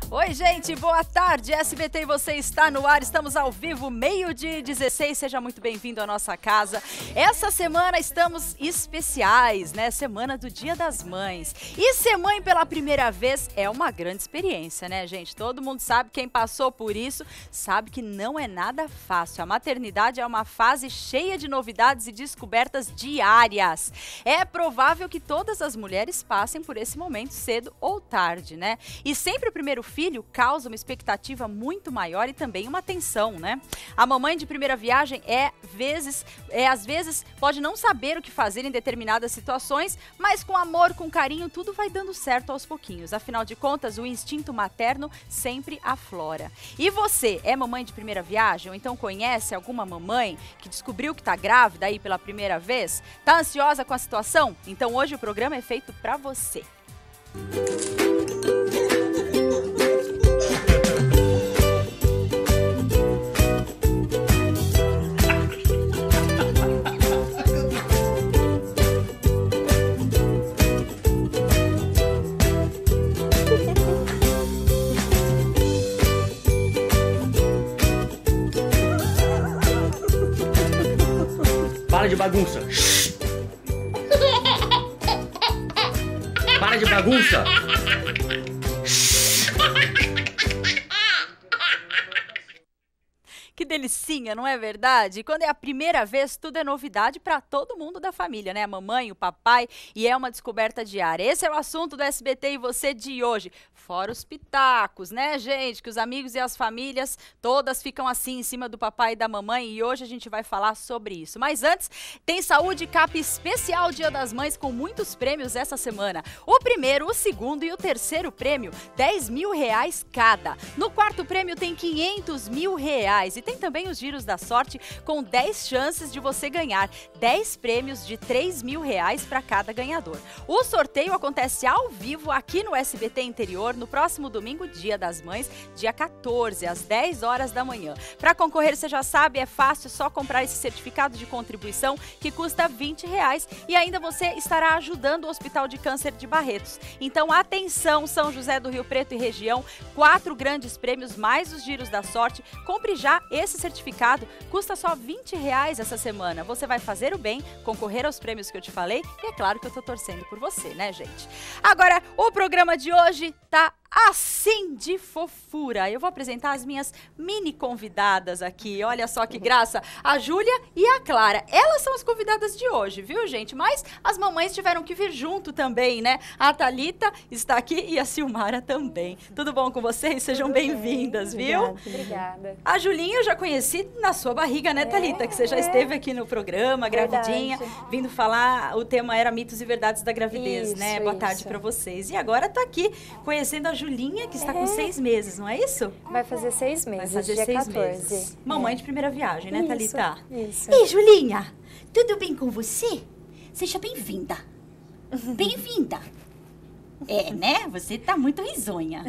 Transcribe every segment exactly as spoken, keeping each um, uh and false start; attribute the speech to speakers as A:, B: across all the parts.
A: Oi, gente, boa tarde. S B T e você está no ar. Estamos ao vivo, meio-dia e dezesseis. Seja muito bem-vindo à nossa casa. Essa semana estamos especiais, né? Semana do Dia das Mães. E ser mãe pela primeira vez é uma grande experiência, né, gente? Todo mundo sabe, quem passou por isso, sabe que não é nada fácil. A maternidade é uma fase cheia de novidades e descobertas diárias. É provável que todas as mulheres passem por esse momento cedo ou tarde, né? E sempre o primeiro filho filho causa uma expectativa muito maior e também uma tensão, né? A mamãe de primeira viagem é, vezes, é às vezes pode não saber o que fazer em determinadas situações, mas com amor, com carinho, tudo vai dando certo aos pouquinhos. Afinal de contas, o instinto materno sempre aflora. E você é mamãe de primeira viagem ou então conhece alguma mamãe que descobriu que tá grávida aí pela primeira vez? Tá ansiosa com a situação? Então hoje o programa é feito para você.
B: Para de bagunça! Para de bagunça!
A: Que delicinha, não é verdade? Quando é a primeira vez, tudo é novidade para todo mundo da família, né? A mamãe, o papai, e é uma descoberta diária. Esse é o assunto do S B T e você de hoje. Fora os pitacos, né, gente? Que os amigos e as famílias todas ficam assim em cima do papai e da mamãe, e hoje a gente vai falar sobre isso. Mas antes, tem Saúde Cap especial Dia das Mães com muitos prêmios essa semana. O primeiro, o segundo e o terceiro prêmio, dez mil reais cada. No quarto prêmio tem quinhentos mil reais e tem também os giros da sorte com dez chances de você ganhar dez prêmios de três mil reais para cada ganhador. O sorteio acontece ao vivo aqui no S B T Interior no próximo domingo, Dia das Mães, dia quatorze, às dez horas da manhã. Para concorrer, você já sabe, é fácil, só comprar esse certificado de contribuição que custa vinte reais e ainda você estará ajudando o Hospital de Câncer de Barretos. Então, atenção, São José do Rio Preto e região, quatro grandes prêmios mais os giros da sorte. Compre já esse certificado, custa só vinte reais essa semana. Você vai fazer o bem, concorrer aos prêmios que eu te falei e é claro que eu tô torcendo por você, né, gente? Agora, o programa de hoje tá assim de fofura. Eu vou apresentar as minhas mini convidadas aqui. Olha só que graça. A Júlia e a Clara. Elas são as convidadas de hoje, viu, gente? Mas as mamães tiveram que vir junto também, né? A Thalita está aqui e a Silmara também. Tudo bom com vocês? Sejam bem-vindas, viu?
C: Obrigada.
A: A Julinha eu já conheci na sua barriga, né, Thalita? É, que você já é. esteve aqui no programa,
C: Verdade.
A: gravidinha, vindo falar. O tema era mitos e verdades da gravidez,
C: isso,
A: né? Boa
C: isso.
A: tarde para vocês. E agora tá aqui conhecendo a Julinha, que está é. com seis meses, não é isso?
C: Vai fazer seis meses,
A: Vai fazer
C: dia
A: seis
C: quatorze.
A: Meses. Mamãe é. de primeira viagem, né,
C: isso,
A: Thalita?
C: Isso.
D: Ei, Julinha, tudo bem com você? Seja bem-vinda. Bem-vinda. É, né? Você tá muito risonha.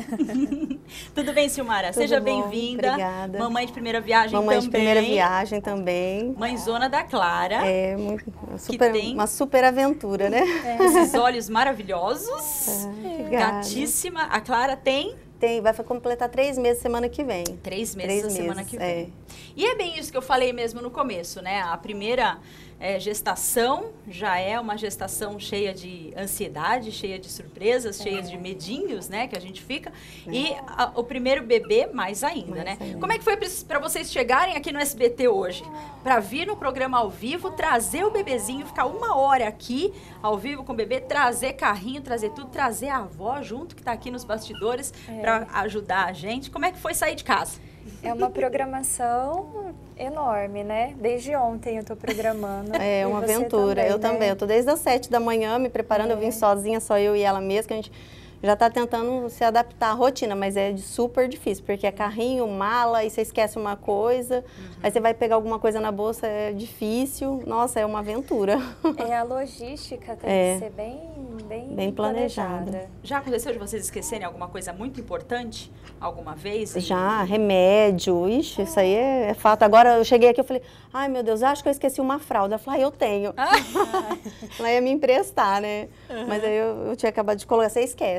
A: Tudo bem, Silmara?
E: Tudo
A: Seja
E: bom,
A: bem-vinda.
E: Obrigada.
A: Mamãe de primeira viagem
E: Mamãe
A: também.
E: de primeira viagem também.
A: Mãezona da Clara.
E: É, muito, super,
A: tem
E: uma super aventura, né?
A: É. Esses olhos maravilhosos.
E: É,
A: Gatíssima. A Clara tem...
E: Tem, vai completar três meses semana que vem.
A: Três meses
E: três
A: a
E: meses,
A: semana que vem.
E: É.
A: E é bem isso que eu falei mesmo no começo, né? A primeira é, gestação já é uma gestação cheia de ansiedade, cheia de surpresas, é. cheia de medinhos, né? Que a gente fica. É. E a, o primeiro bebê, mais ainda, mais né? Ainda. Como é que foi para vocês chegarem aqui no S B T hoje? Para vir no programa ao vivo, trazer o bebezinho, ficar uma hora aqui, ao vivo com o bebê, trazer carrinho, trazer tudo, trazer a avó junto, que está aqui nos bastidores, é. para ajudar a gente. Como é que foi sair de casa?
C: É uma programação enorme, né? Desde ontem eu tô programando.
E: É uma aventura.
C: Também,
E: eu
C: né?
E: também. Eu tô desde as sete da manhã me preparando. É. Eu vim sozinha, só eu e ela mesma, que a gente já tá tentando se adaptar à rotina, mas é super difícil, porque é carrinho, mala, e você esquece uma coisa, uhum. aí você vai pegar alguma coisa na bolsa, é difícil. Nossa, é uma aventura.
C: É, a logística tem
E: é.
C: que ser bem, bem,
E: bem planejada.
C: planejada.
A: Já aconteceu de vocês esquecerem alguma coisa muito importante alguma vez? E...
E: Já, remédio, ixi, isso aí é, é fato. Agora eu cheguei aqui e falei, ai meu Deus, acho que eu esqueci uma fralda. Eu falei, ah, eu tenho. Ah. Ela ia me emprestar, né? Uhum. Mas aí eu, eu tinha acabado de colocar, você esquece.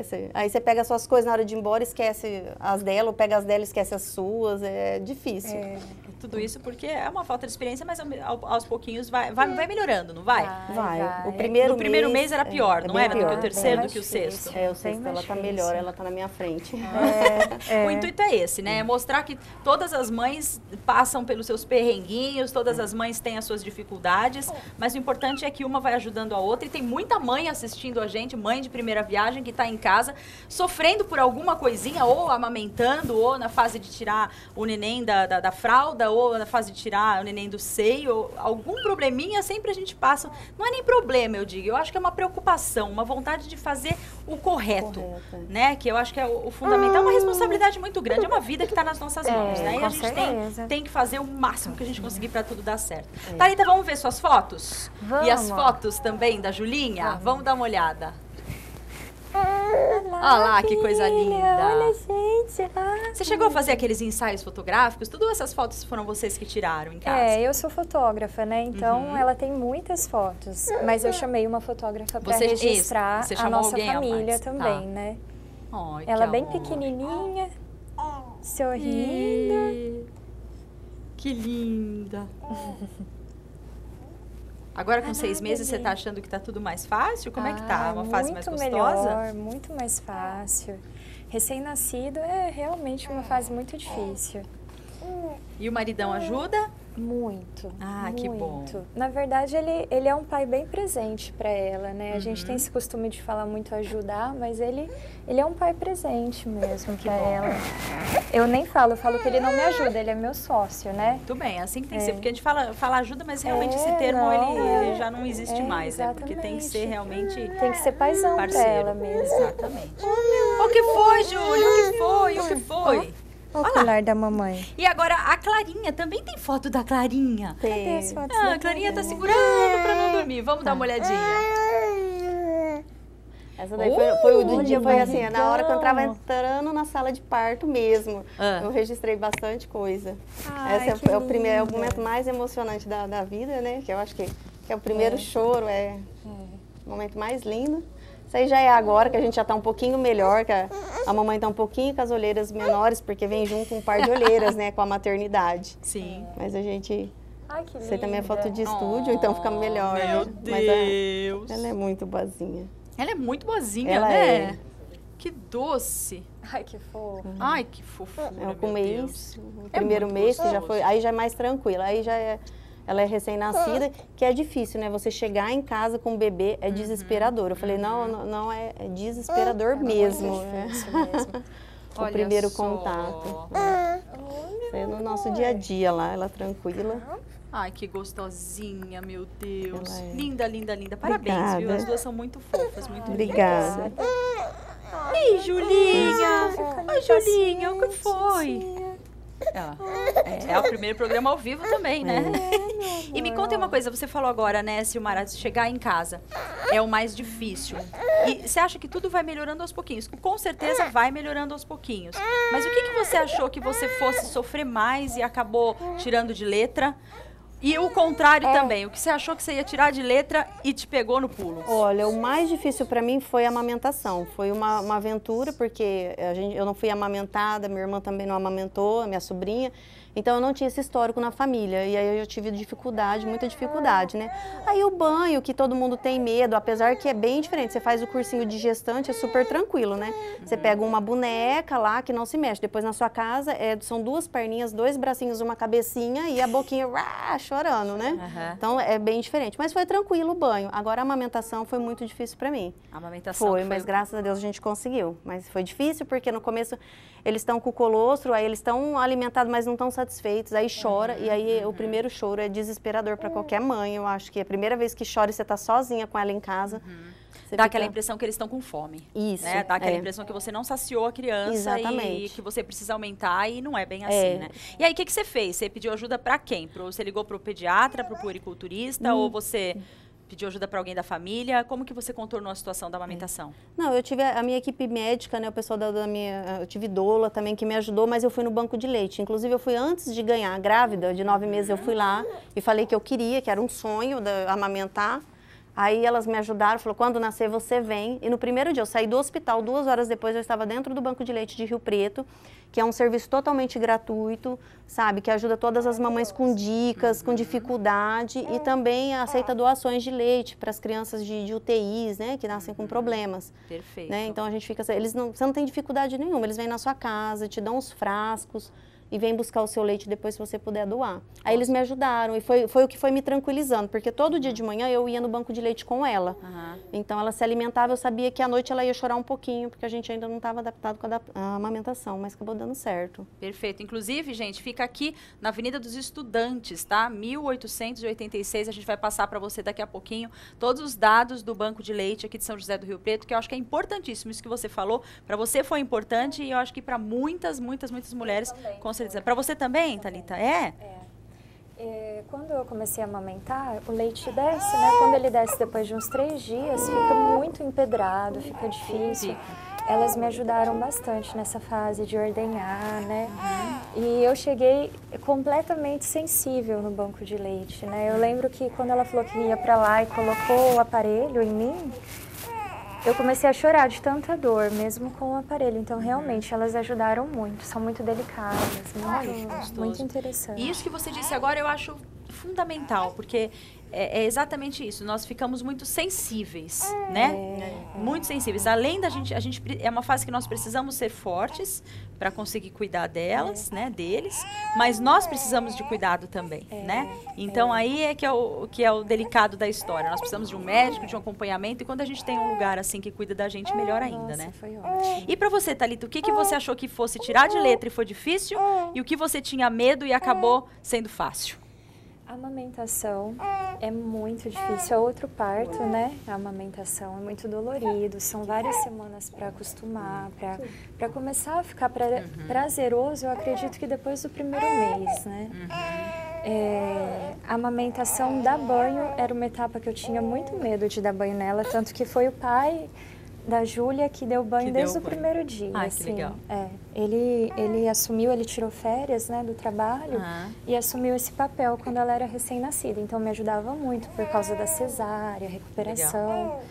E: esquece. Aí você pega as suas coisas na hora de ir embora, esquece as dela, ou pega as dela, esquece as suas. É difícil.
C: É.
A: Tudo isso porque é uma falta de experiência, mas ao- aos pouquinhos vai, vai, vai melhorando, não vai?
C: Vai,
E: Vai.
C: vai.
E: O primeiro
A: No primeiro mês,
E: mês
A: era pior,
E: é,
A: não
E: é bem
A: era? Do que
E: pior.
A: o terceiro,
C: Bem
A: do que o
C: mais
A: sexto.
C: difícil.
E: É, o
C: Bem
E: sexto
C: mais
E: ela tá
C: difícil.
E: melhor, ela tá na minha frente.
C: É,
A: O
C: é.
A: intuito é esse, né? É mostrar que todas as mães passam pelos seus perrenguinhos, todas as mães têm as suas dificuldades, mas o importante é que uma vai ajudando a outra. E tem muita mãe assistindo a gente, mãe de primeira viagem, que está em casa, sofrendo por alguma coisinha, ou amamentando, ou na fase de tirar o neném da, da, da fralda, ou na fase de tirar o neném do seio, ou algum probleminha, sempre a gente passa. Não é nem problema, eu digo, eu acho que é uma preocupação, uma vontade de fazer o correto,
E: Correto, é.
A: né? Que eu acho que é o, o fundamental, é uma responsabilidade muito grande, é uma vida que está nas nossas
C: É,
A: mãos, né? E
C: com
A: a gente tem,
C: certeza.
A: tem que fazer o máximo que a gente conseguir para tudo dar certo. Thalita, vamos ver suas fotos?
C: Vamos.
A: E as fotos também da Julinha? Vamos dar uma olhada. Olha lá, que coisa linda.
C: Olha, gente. Ah,
A: Você chegou a fazer aqueles ensaios fotográficos? Todas essas fotos foram vocês que tiraram em casa?
C: É, eu sou fotógrafa, né? Então
A: Uhum.
C: ela tem muitas fotos. Mas eu chamei uma fotógrafa para
A: Você-
C: registrar
A: isso, você
C: a
A: chamou
C: nossa
A: alguém a
C: família
A: mais,
C: também,
A: tá.
C: né?
A: Ai, que
C: Ela bem
A: amor.
C: pequenininha, sorrindo.
A: Ih, Que linda. Agora com seis meses você tá achando que tá tudo mais fácil? Como é que tá?
C: Ah,
A: Uma fase mais
C: muito
A: gostosa?
C: melhor, muito mais fácil. Recém-nascido é realmente uma fase muito difícil.
A: E o maridão ajuda?
C: Muito.
A: Ah, que bom.
C: muito. Na verdade, ele, ele é um pai bem presente para ela, né? A
A: Uhum.
C: gente tem esse costume de falar muito ajudar, mas ele, ele é um pai presente mesmo para
A: bom.
C: ela. Eu nem falo, eu falo que ele não me ajuda, ele é meu sócio, né?
A: Tudo bem, assim que tem que
C: É.
A: ser, porque a gente fala, fala ajuda, mas realmente
C: É,
A: esse termo
C: não,
A: ele,
C: é.
A: ele já não existe
C: É,
A: mais, né? Porque tem que ser
C: exatamente.
A: realmente
C: Tem que ser paizão para
A: parceiro.
C: ela mesmo.
A: Exatamente. O que foi, Júlio? O que foi? O que foi?
C: Olha o colar da mamãe.
A: E agora a Clarinha, também tem foto da Clarinha.
C: Cadê
E: Tem.
C: as fotos
A: Ah,
C: da
A: a Clarinha tá
C: Clarinha?
A: segurando pra não dormir. Vamos dar uma olhadinha.
E: Essa daí foi, foi o do
C: Olha,
E: dia, foi assim,
C: barrigão.
E: na hora que eu entrava entrando na sala de parto mesmo.
A: Ah.
E: Eu registrei bastante coisa.
C: Ai,
E: Esse é,
C: que
E: é o primeiro, é o
C: linda.
E: momento mais emocionante da, da vida, né? Que eu acho que, que é o primeiro choro, é o momento mais lindo. Isso aí já é agora, que a gente já tá um pouquinho melhor, que a, a mamãe tá um pouquinho com as olheiras menores, porque vem junto um par de olheiras, né, com a maternidade.
A: Sim.
E: Mas a gente,
C: Ai, que
E: você também é foto de
C: linda.
E: estúdio, então fica melhor.
A: Meu
E: né? Mas a-
A: Deus.
E: ela é muito boazinha.
A: Ela é muito boazinha,
E: Ela
A: né?
E: é.
A: Que doce.
C: Ai, que fofo.
A: Ai, que fofura,
E: É,
A: meu
E: com o mês,
A: Deus.
E: o
A: É
E: primeiro
A: muito
E: mês, que já
A: gostoso.
E: foi, aí já é mais tranquila, aí já é, ela é recém-nascida, que é difícil, né? Você chegar em casa com o bebê é desesperador. Eu falei, não, não, não é, é desesperador mesmo. né?
C: Isso mesmo.
E: O
A: Olha
E: primeiro
A: só.
E: contato. Isso é no nosso dia a dia lá, ela tranquila.
A: Ai, que gostosinha, meu Deus.
E: Ela é.
A: Linda, linda, linda. Parabéns, viu?
E: Obrigada.
A: As duas são muito fofas, muito
E: Obrigada.
A: lindas. Ei, Julinha! Oi, Julinha, o que foi? Ah, é, é o primeiro programa ao vivo também, né? E me conta uma coisa, você falou agora, né, Silmara, chegar em casa é o mais difícil. E você acha que tudo vai melhorando aos pouquinhos? Com certeza vai melhorando aos pouquinhos. Mas o que, que você achou que você fosse sofrer mais e acabou tirando de letra? E o contrário também, o que você achou que você ia tirar de letra e te pegou no pulo?
E: Olha, o mais difícil para mim foi a amamentação. Foi uma, uma aventura, porque a gente, eu não fui amamentada, minha irmã também não amamentou, a minha sobrinha. Então eu não tinha esse histórico na família. E aí eu tive dificuldade, muita dificuldade, né? Aí o banho, que todo mundo tem medo, apesar que é bem diferente. Você faz o cursinho de gestante, é super tranquilo, né? Você pega uma boneca lá que não se mexe. Depois na sua casa é, são duas perninhas, dois bracinhos, uma cabecinha e a boquinha uá, chorando, né?
A: Aham.
E: Então é bem diferente. Mas foi tranquilo o banho. Agora a amamentação foi muito difícil para mim.
A: A amamentação
E: Foi,
A: que
E: mas graças a Deus a gente conseguiu. Mas foi difícil porque no começo eles estão com o colostro, aí eles estão alimentados, mas não estão satisfeitos, aí chora, e aí o primeiro choro é desesperador para qualquer mãe. Eu acho que é a primeira vez que chora e você está sozinha com ela em casa. Você
A: Dá
E: fica-
A: aquela impressão que eles estão com fome.
E: Isso,
A: Né? Dá aquela
E: é.
A: impressão que você não saciou a criança
E: Exatamente.
A: e que você precisa aumentar e não é bem assim,
E: É.
A: né? E aí, o que, que você fez? Você pediu ajuda pra quem? Pro, você ligou pro pediatra, pro puericulturista ou você pediu ajuda pra alguém da família? Como que você contornou a situação da amamentação?
E: Não, eu tive a, a minha equipe médica, né, o pessoal da, da minha, eu tive doula também que me ajudou, mas eu fui no banco de leite. Inclusive eu fui antes de ganhar, grávida, de nove meses eu fui lá e falei que eu queria, que era um sonho da, amamentar. Aí elas me ajudaram, falou, quando nascer você vem. E no primeiro dia eu saí do hospital, duas horas depois eu estava dentro do Banco de Leite de Rio Preto, que é um serviço totalmente gratuito, sabe? Que ajuda todas as mamães com dicas, com dificuldade e também aceita doações de leite para as crianças de, de U T Is, né? Que nascem com problemas.
A: Perfeito.
E: Né? Então a gente fica, eles não, você não tem dificuldade nenhuma, eles vêm na sua casa, te dão os frascos e vêm buscar o seu leite depois se você puder doar. Aí eles me ajudaram e foi, foi o que foi me tranquilizando, porque todo dia de manhã eu ia no banco de leite com ela.
A: Uhum.
E: Então ela se alimentava, eu sabia que à noite ela ia chorar um pouquinho, porque a gente ainda não estava adaptado com a, adap a amamentação, mas acabou dando certo.
A: Perfeito. Inclusive, gente, fica aqui na Avenida dos Estudantes, tá? mil oitocentos e oitenta e seis, a gente vai passar para você daqui a pouquinho todos os dados do Banco de Leite aqui de São José do Rio Preto, que eu acho que é importantíssimo, isso que você falou, para você foi importante e eu acho que para muitas, muitas, muitas mulheres, com certeza. Para você também, Thalita? É?
C: É. É, quando eu comecei a amamentar, o leite desce, né? Quando ele desce depois de uns três dias, fica muito empedrado, fica difícil. Elas me ajudaram bastante nessa fase de ordenhar, né? Uhum. E eu cheguei completamente sensível no banco de leite, né? Eu lembro que quando ela falou que ia pra lá e colocou o aparelho em mim, eu comecei a chorar de tanta dor, mesmo com o aparelho. Então, realmente, elas ajudaram muito. São muito delicadas, muito, muito interessante.
A: E isso que você disse agora eu acho fundamental, porque é, é exatamente isso. Nós ficamos muito sensíveis, é, né? É, muito sensíveis. Além da gente, a gente é uma fase que nós precisamos ser fortes para conseguir cuidar delas, é. né, deles, mas nós precisamos de cuidado também, é. né? Então é. aí é que é, o, que é o delicado da história. Nós precisamos de um médico, de um acompanhamento, e quando a gente tem um lugar assim que cuida da gente, melhor ainda,
C: Nossa,
A: né?
C: Foi ótimo.
A: E para você, Thalita, o que, que você achou que fosse tirar de letra e foi difícil, e o que você tinha medo e acabou sendo fácil?
C: A amamentação é muito difícil, é outro parto, né? A amamentação é muito dolorido, são várias semanas para acostumar, para começar a ficar pra, uhum. prazeroso, eu acredito que depois do primeiro mês, né? Uhum. É, a amamentação, dar banho, era uma etapa que eu tinha muito medo de dar banho nela, tanto que foi o pai da Júlia que deu banho que desde deu o banho. primeiro dia.
A: Ah,
C: assim,
A: que legal.
C: É, ele, ele assumiu, ele tirou férias, né, do trabalho uhum. e assumiu esse papel quando ela era recém-nascida. Então, me ajudava muito por causa da cesárea, recuperação. Legal.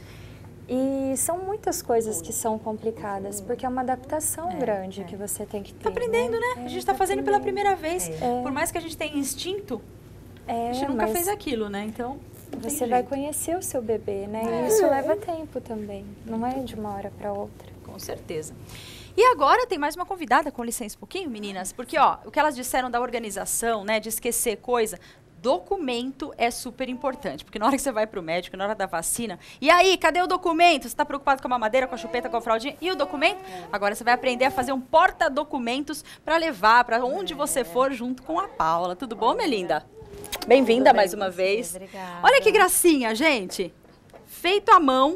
C: E são muitas coisas que são complicadas, porque é uma adaptação é, grande é. que você tem que ter.
A: Tá aprendendo, né?
C: né?
A: A gente
C: é,
A: está
C: tá
A: fazendo
C: aprendendo.
A: pela primeira vez.
C: É.
A: Por mais que a gente tenha instinto,
C: é,
A: a gente nunca
C: mas...
A: fez aquilo, né? Então...
C: Você vai conhecer o seu bebê, né? E isso leva tempo também. Não é de uma hora para outra.
A: Com certeza. E agora tem mais uma convidada, com licença um pouquinho, meninas, porque ó, o que elas disseram da organização, né, de esquecer coisa, documento é super importante, porque na hora que você vai pro médico, na hora da vacina, e aí, cadê o documento? Você está preocupado com a mamadeira, com a chupeta, com a fraldinha, e o documento? Agora você vai aprender a fazer um porta-documentos para levar para onde você for junto com a Paula. Tudo bom, minha linda? Bem-vinda mais uma vez.
F: Obrigada.
A: Olha que gracinha, gente. Feito à mão,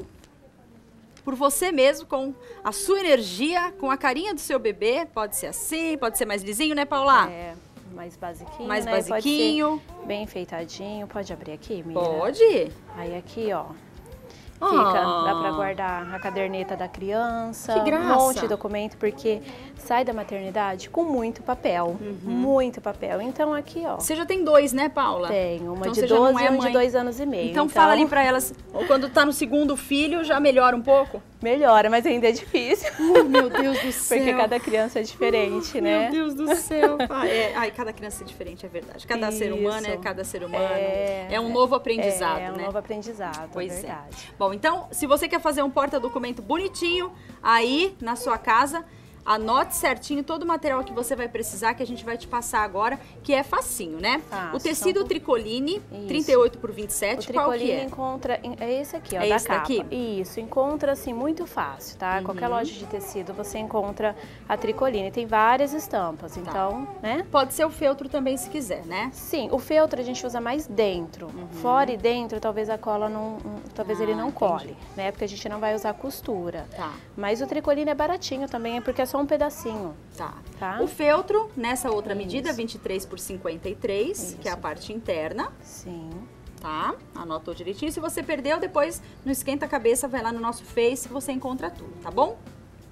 A: por você mesmo, com a sua energia, com a carinha do seu bebê. Pode ser assim, pode ser mais lisinho, né, Paula?
F: É, mais basiquinho,
A: Mais
F: né?
A: basiquinho.
F: Pode ser bem enfeitadinho. Pode abrir aqui, menina?
A: Pode.
F: Aí aqui, ó. Fica,
A: Ah.
F: dá pra guardar a caderneta da criança,
A: Que graça.
F: um monte de documento, porque sai da maternidade com muito papel,
A: Uhum.
F: muito papel. Então aqui, ó,
A: Você já tem dois, né, Paula?
F: tem uma
A: Então
F: de
A: você já não
F: doze
A: é
F: e uma
A: mãe.
F: de dois anos e meio.
A: Então, fala ali pra elas, ou quando tá no segundo filho, já melhora um pouco?
F: Melhora, mas ainda é difícil.
A: Oh, meu Deus do céu.
F: Porque cada criança é diferente, né?
A: Meu Deus do céu. Ah, é, ai, cada criança é diferente, é verdade. Cada ser humano é
F: Isso.
A: cada ser humano.
F: É,
A: É, um novo aprendizado,
F: é, é um
A: né?
F: novo aprendizado,
A: Pois
F: é
A: é.
F: verdade.
A: Bom, então, se você quer fazer um porta-documento bonitinho aí na sua casa, anote certinho todo o material que você vai precisar, que a gente vai te passar agora, que é facinho, né?
F: Fácil.
A: O tecido
F: Então,
A: tricoline,
F: isso.
A: trinta e oito por vinte e sete,
F: O
A: qual que
F: tricoline
A: é?
F: encontra, é esse aqui, ó,
A: É
F: da
A: esse
F: capa.
A: daqui?
F: Isso, encontra assim muito fácil, tá?
A: Uhum.
F: Qualquer loja de tecido você encontra a tricoline, tem várias estampas, então, né?
A: Pode ser o feltro também, se quiser, né?
F: Sim, o feltro a gente usa mais dentro. Fora e dentro, talvez a cola não, um, talvez
A: Ah,
F: ele não
A: entendi.
F: cole, né? Porque a gente não vai usar costura.
A: Tá.
F: Mas o tricoline é baratinho também, é porque é só um pedacinho.
A: Tá.
F: Tá.
A: O feltro, nessa outra medida,
F: Isso.
A: vinte e três por cinquenta e três, que é a
F: Isso.
A: parte interna,
F: Sim.
A: tá? Anotou direitinho. Se você perdeu, depois não esquenta a cabeça, vai lá no nosso Face que você encontra tudo, tá bom?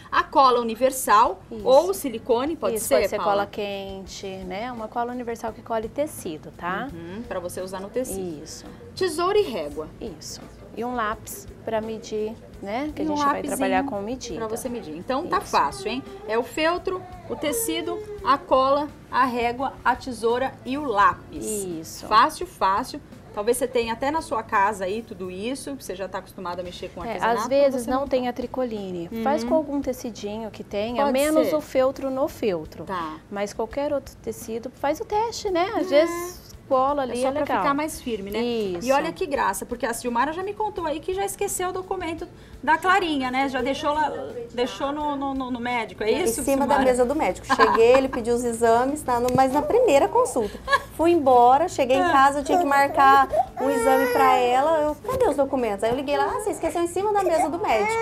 A: A cola universal
F: Isso.
A: ou silicone, pode
F: Isso,
A: ser,
F: pode ser
A: Paula?
F: cola quente, né? Uma cola universal que colhe tecido, tá?
A: Uhum, para você usar no tecido.
F: Isso,
A: Tesoura e régua.
F: isso. E um lápis para medir, né? Que
A: E
F: a
A: um
F: gente vai
A: lapisinho
F: trabalhar com medida.
A: Para você medir. Então tá
F: Isso.
A: fácil, hein? É o feltro, o tecido, a cola, a régua, a tesoura e o lápis.
F: Isso.
A: Fácil, fácil. Talvez você tenha até na sua casa aí tudo isso, você já está acostumado a mexer com
F: É,
A: artesanato.
F: às vezes
A: você
F: não tem a tricoline. Faz com algum tecidinho que tenha,
A: Pode
F: menos
A: ser.
F: o feltro no feltro.
A: Tá.
F: Mas qualquer outro tecido, faz o teste, né? Às vezes cola ali,
A: É só
F: é
A: para
F: legal.
A: ficar mais firme, né?
F: Isso.
A: E olha que graça, porque a Silmara já me contou aí que já esqueceu o documento da Clarinha, né? Já deixou lá, deixou no, no, no- no médico, é isso,
E: Em cima da
A: Silmara?
E: mesa do médico. Cheguei, ele pediu os exames, tá, no- mas na primeira consulta. Fui embora, cheguei em casa, eu tinha que marcar um exame pra ela. Eu, cadê os documentos? Aí eu liguei lá, ah, você esqueceu em cima da mesa do médico.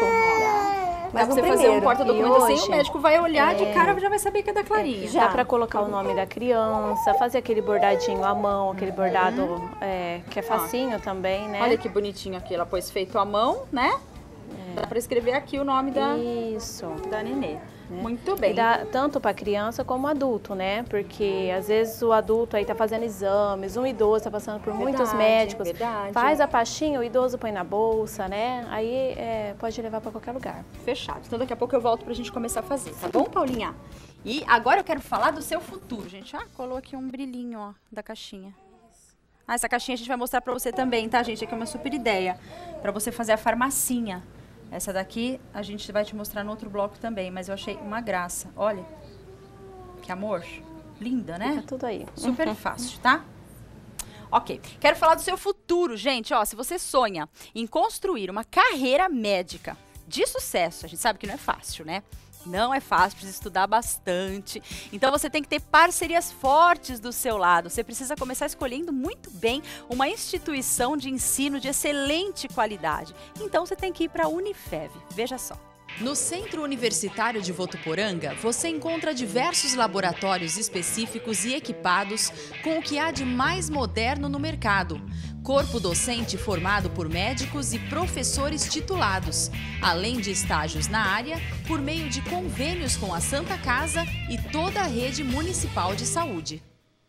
A: Dá
E: Mas
A: pra
E: no
A: você fazer um
E: primeiro.
A: porta-documento
F: E
A: assim,
F: hoje,
A: o médico vai olhar de
F: é,
A: cara, já vai saber que é da Clarinha.
F: Dá para colocar o nome da criança, fazer aquele bordadinho à mão, aquele bordado é, que é facinho também, né?
A: Olha que bonitinho aqui, ela pôs feito à mão, né? Dá pra escrever aqui o nome da,
F: Isso.
A: da nenê.
F: Né?
A: Muito bem.
F: E dá tanto para criança como adulto, né? Porque às vezes o adulto aí tá fazendo exames, um idoso tá passando por muitos
A: Verdade,
F: médicos,
A: verdade.
F: faz a pastinha, o idoso põe na bolsa, né? Aí é, pode levar para qualquer lugar.
A: Fechado. Então daqui a pouco eu volto pra gente começar a fazer, tá bom, Paulinha? E agora eu quero falar do seu futuro, gente. Ah, colou aqui um brilhinho, ó, da caixinha. Ah, essa caixinha a gente vai mostrar pra você também, tá, gente? Aqui é uma super ideia pra você fazer a farmacinha. Essa daqui a gente vai te mostrar no outro bloco também, mas eu achei uma graça. Olha, que amor. Linda, né?
F: Tá tudo aí.
A: Super fácil, tá? Ok, quero falar do seu futuro, gente. Ó, se você sonha em construir uma carreira médica de sucesso, a gente sabe que não é fácil, né? Não é fácil, precisa estudar bastante. Então você tem que ter parcerias fortes do seu lado. Você precisa começar escolhendo muito bem uma instituição de ensino de excelente qualidade. Então você tem que ir para a Unifev. Veja só.
G: No Centro Universitário de Votuporanga, você encontra diversos laboratórios específicos e equipados com o que há de mais moderno no mercado. Corpo docente formado por médicos e professores titulados, além de estágios na área, por meio de convênios com a Santa Casa e toda a rede municipal de saúde.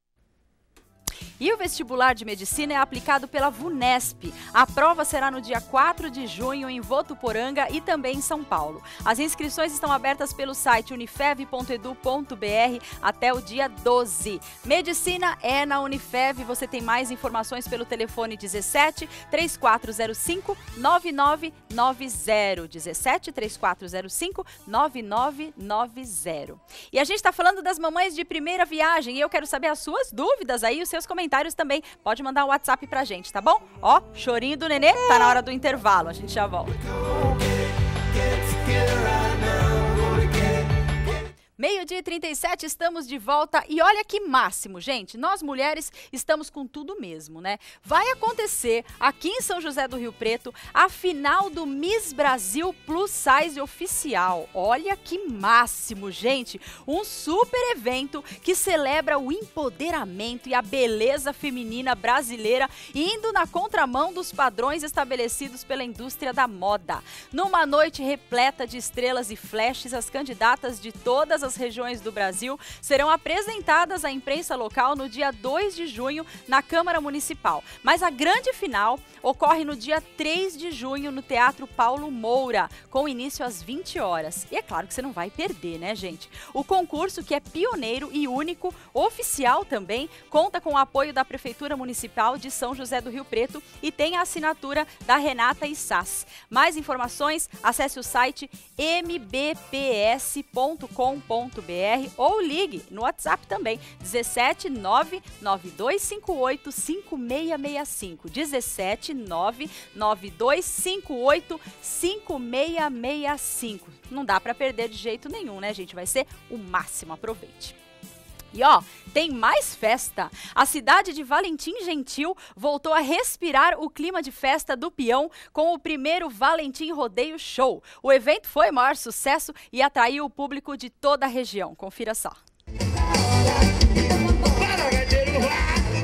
A: E o vestibular de medicina é aplicado pela VUNESP. A prova será no dia quatro de junho em Votuporanga e também em São Paulo. As inscrições estão abertas pelo site unifev ponto edu ponto br até o dia doze. Medicina é na Unifev. Você tem mais informações pelo telefone dezessete, três quatro zero cinco, nove nove nove zero. dezessete, três quatro zero cinco, nove nove nove zero. E a gente está falando das mamães de primeira viagem e eu quero saber as suas dúvidas aí, os seus comentários também. Pode mandar um WhatsApp pra gente, tá bom? Ó, chorinho do nenê, tá na hora do intervalo. A gente já volta. Meio-dia e trinta e sete, estamos de volta e olha que máximo, gente, nós mulheres estamos com tudo mesmo, né? Vai acontecer aqui em São José do Rio Preto a final do Miss Brasil Plus Size Oficial. Olha que máximo, gente, um super evento que celebra o empoderamento e a beleza feminina brasileira, indo na contramão dos padrões estabelecidos pela indústria da moda. Numa noite repleta de estrelas e flashes, as candidatas de todas as as regiões do Brasil serão apresentadas à imprensa local no dia dois de junho na Câmara Municipal. Mas a grande final ocorre no dia três de junho no Teatro Paulo Moura, com início às vinte horas. E é claro que você não vai perder, né, gente? O concurso, que é pioneiro e único, oficial também, conta com o apoio da Prefeitura Municipal de São José do Rio Preto e tem a assinatura da Renata Issás. Mais informações, acesse o site m b p s ponto com ponto br ou ligue no WhatsApp também, dezessete, nove nove dois cinco oito, cinco seis seis cinco, dezessete, nove nove dois cinco oito, cinco seis seis cinco. Não dá para perder de jeito nenhum, né, gente? Vai ser o máximo, aproveite. E ó, tem mais festa. A cidade de Valentim Gentil voltou a respirar o clima de festa do peão com o primeiro Valentim Rodeio Show. O evento foi o maior sucesso e atraiu o público de toda a região. Confira só.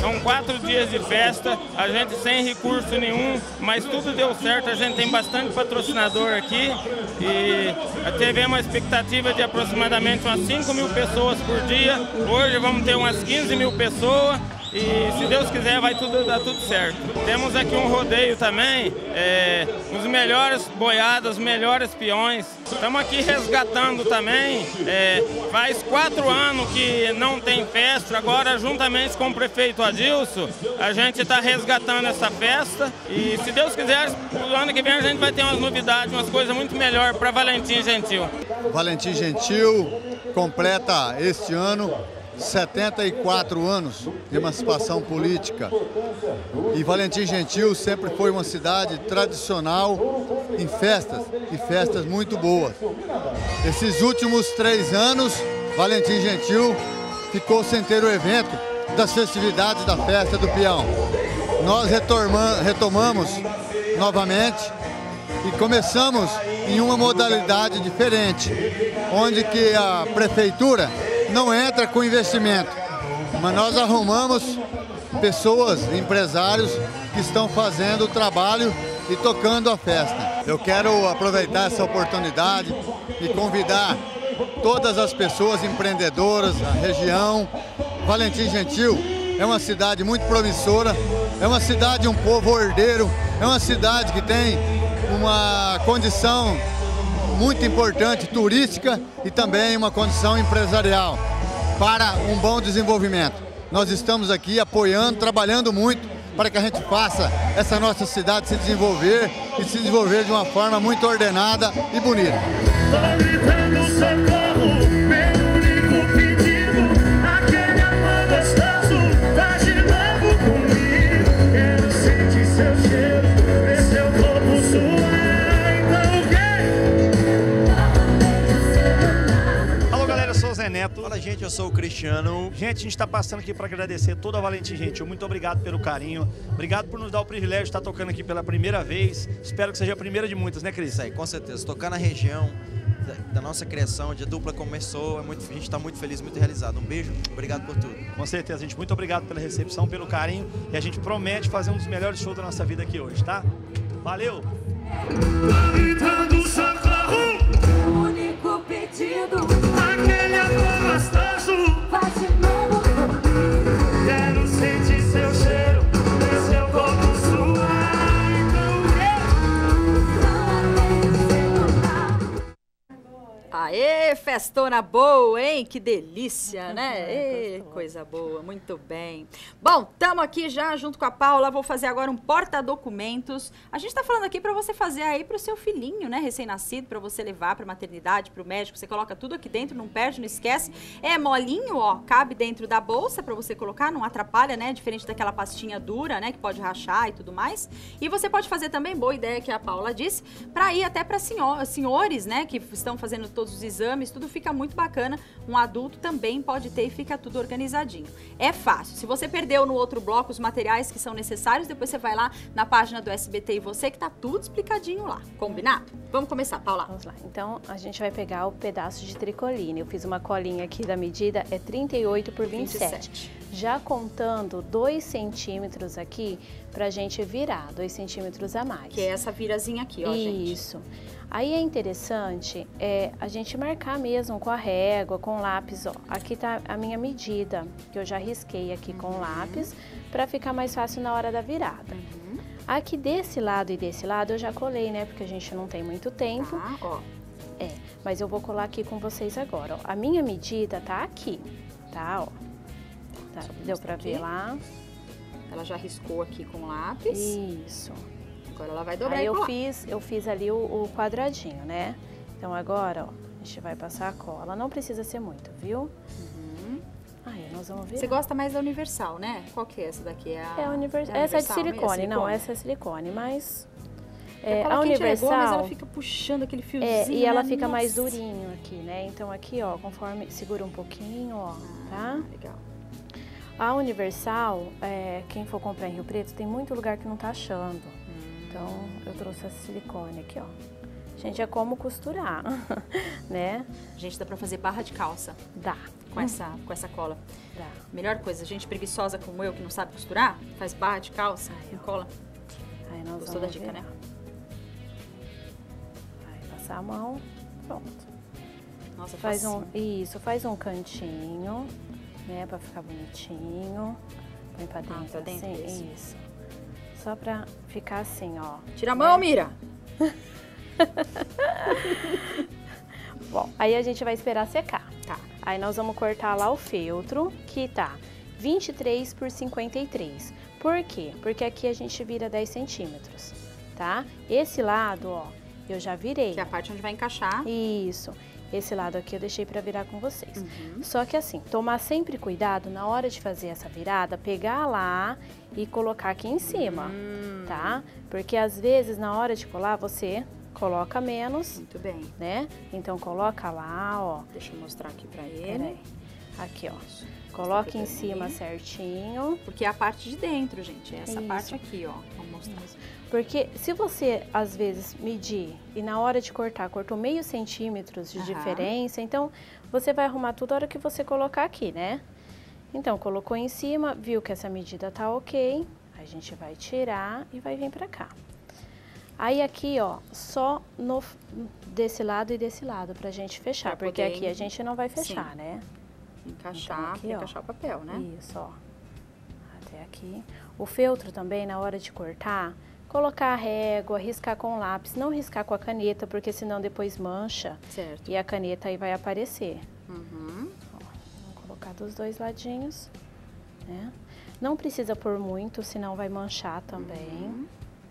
H: São quatro dias de festa, a gente sem recurso nenhum, mas tudo deu certo, a gente tem bastante patrocinador aqui e teve uma expectativa de aproximadamente umas cinco mil pessoas por dia. Hoje vamos ter umas quinze mil pessoas. E se Deus quiser vai tudo dar tudo certo. Temos aqui um rodeio também, é, os melhores boiadas, os melhores peões. Estamos aqui resgatando também, é, faz quatro anos que não tem festa, agora juntamente com o prefeito Adilson, a gente está resgatando essa festa. E se Deus quiser, no ano que vem a gente vai ter umas novidades, umas coisas muito melhores para Valentim Gentil.
I: Valentim Gentil completa este ano setenta e quatro anos de emancipação política. E Valentim Gentil sempre foi uma cidade tradicional em festas, e festas muito boas. Esses últimos três anos, Valentim Gentil ficou sem ter o evento das festividades da Festa do Peão. Nós retomamos novamente e começamos em uma modalidade diferente, onde que a prefeitura não entra com investimento, mas nós arrumamos pessoas, empresários que estão fazendo o trabalho e tocando a festa. Eu quero aproveitar essa oportunidade e convidar todas as pessoas empreendedoras da região. Valentim Gentil é uma cidade muito promissora, é uma cidade, um povo ordeiro, é uma cidade que tem uma condição muito importante, turística e também uma condição empresarial para um bom desenvolvimento. Nós estamos aqui apoiando, trabalhando muito para que a gente faça essa nossa cidade se desenvolver e se desenvolver de uma forma muito ordenada e bonita.
J: Neto. Fala, gente, eu sou o Cristiano. Gente, a gente está passando aqui para agradecer todo a Valentim Gentil. Muito obrigado pelo carinho. Obrigado por nos dar o privilégio de estar tocando aqui pela primeira vez. Espero que seja a primeira de muitas, né, Cris?
K: Isso aí, com certeza. Tocar na região da, da nossa criação, onde a dupla começou, é muito, a gente está muito feliz, muito realizado. Um beijo, obrigado por tudo.
J: Com certeza, gente. Muito obrigado pela recepção, pelo carinho. E a gente promete fazer um dos melhores shows da nossa vida aqui hoje, tá? Valeu!
L: Único pedido, aquele amor gostoso, faz de novo comigo. Quero sentir seu cheiro, ver seu corpo suar.
A: Aê, festona boa, hein? Que delícia, né? Ê, coisa boa, muito bem. Bom, estamos aqui já junto com a Paula, vou fazer agora um porta-documentos. A gente está falando aqui para você fazer aí para o seu filhinho, né? Recém-nascido, para você levar para maternidade, para o médico. Você coloca tudo aqui dentro, não perde, não esquece. É molinho, ó, cabe dentro da bolsa para você colocar, não atrapalha, né? Diferente daquela pastinha dura, né? Que pode rachar e tudo mais. E você pode fazer também, boa ideia que a Paula disse, para ir até para senhor, senhores, né? Que estão fazendo todos os exames, tudo fica muito bacana. Um adulto também pode ter e fica tudo organizadinho. É fácil. Se você perdeu no outro bloco os materiais que são necessários, depois você vai lá na página do S B T e você, que tá tudo explicadinho lá. Combinado? Vamos começar, Paula.
F: Vamos lá. Então, a gente vai pegar o pedaço de tricoline. Eu fiz uma colinha aqui da medida, é trinta e oito por vinte e sete. vinte e sete. Já contando dois centímetros aqui pra gente virar, dois centímetros a mais.
A: Que é essa virazinha aqui, ó,
F: Isso.
A: gente.
F: Isso. Aí é interessante é, a gente marcar mesmo com a régua, com o lápis, ó. Aqui tá a minha medida, que eu já risquei aqui com o lápis, para ficar mais fácil na hora da virada. Uhum. Aqui desse lado e desse lado eu já colei, né, porque a gente não tem muito tempo.
A: Tá, ó.
F: É, mas eu vou colar aqui com vocês agora, ó. A minha medida tá aqui, tá, ó. Tá, deu pra ver lá?
A: Ela já riscou aqui com lápis.
F: Isso.
A: Agora ela vai dobrar
F: Aí
A: e
F: eu
A: colar.
F: fiz, eu fiz ali o, o quadradinho, né? Então agora, ó, a gente vai passar a cola. Não precisa ser muito, viu?
A: Uhum.
F: Aí nós vamos ver.
A: Você gosta mais da Universal, né? Qual que é essa daqui? É a,
F: é a univers...
A: é a
F: Essa é de
A: Universal
F: silicone,
A: mesmo?
F: não, essa é silicone, mas...
A: É,
F: a Universal...
A: É boa, mas ela fica puxando aquele fiozinho,
F: é, e ela
A: né?
F: fica
A: Nossa.
F: mais durinho aqui, né? Então aqui, ó, conforme... Segura um pouquinho, ó,
A: ah,
F: tá?
A: Legal.
F: A Universal, é, quem for comprar em Rio Preto, tem muito lugar que não tá achando. Hum. Então, eu trouxe essa silicone aqui, ó. Gente, é como costurar, né?
A: Gente, dá pra fazer barra de calça.
F: Dá.
A: Com, hum. essa, com essa cola.
F: Dá.
A: Melhor coisa, gente preguiçosa como eu, que não sabe costurar, faz barra de calça com cola.
F: Aí nós
A: Gostou da dica,
F: virar.
A: né?
F: Aí passar a mão, pronto.
A: Nossa,
F: faz
A: facinho.
F: um Isso, faz um cantinho, né, pra ficar bonitinho. Põe pra dentro,
A: ah, pra dentro
F: assim, isso. isso. Só pra ficar assim, ó.
A: Tira a mão, né? Mira!
F: Bom, aí a gente vai esperar secar.
A: Tá.
F: Aí nós vamos cortar lá o feltro, que tá vinte e três por cinquenta e três. Por quê? Porque aqui a gente vira dez centímetros, tá? Esse lado, ó, eu já virei.
A: Que é a parte onde vai encaixar.
F: Isso. Esse lado aqui eu deixei pra virar com vocês.
A: Uhum.
F: Só que assim, tomar sempre cuidado na hora de fazer essa virada, pegar lá e colocar aqui em cima,
A: uhum.
F: tá? Porque às vezes na hora de colar você coloca menos.
A: Muito bem.
F: Né? Então coloca lá, ó.
A: Deixa eu mostrar aqui pra ele.
F: Peraí. Aqui, ó. Coloca em cima certinho.
A: Porque é a parte de dentro, gente. É essa
F: Isso.
A: parte aqui, ó. Vamos mostrar.
F: Isso. Porque se você, às vezes, medir e na hora de cortar, cortou meio centímetros de
A: Aham.
F: diferença, então você vai arrumar tudo a hora que você colocar aqui, né? Então, colocou em cima, viu que essa medida tá ok, a gente vai tirar e vai vir pra cá. Aí aqui, ó, só no, desse lado e desse lado pra gente fechar,
A: Pra
F: porque
A: poder...
F: aqui a gente não vai fechar,
A: Sim.
F: né?
A: Encaixar,
F: Então, aqui, ó.
A: encaixar o papel, né?
F: Isso, ó. Até aqui. O feltro também, na hora de cortar, colocar a régua, riscar com o lápis, não riscar com a caneta, porque senão depois mancha.
A: Certo.
F: E a caneta aí vai aparecer.
A: Uhum.
F: Ó, vamos colocar dos dois ladinhos, né? Não precisa pôr muito, senão vai manchar também.
A: Uhum.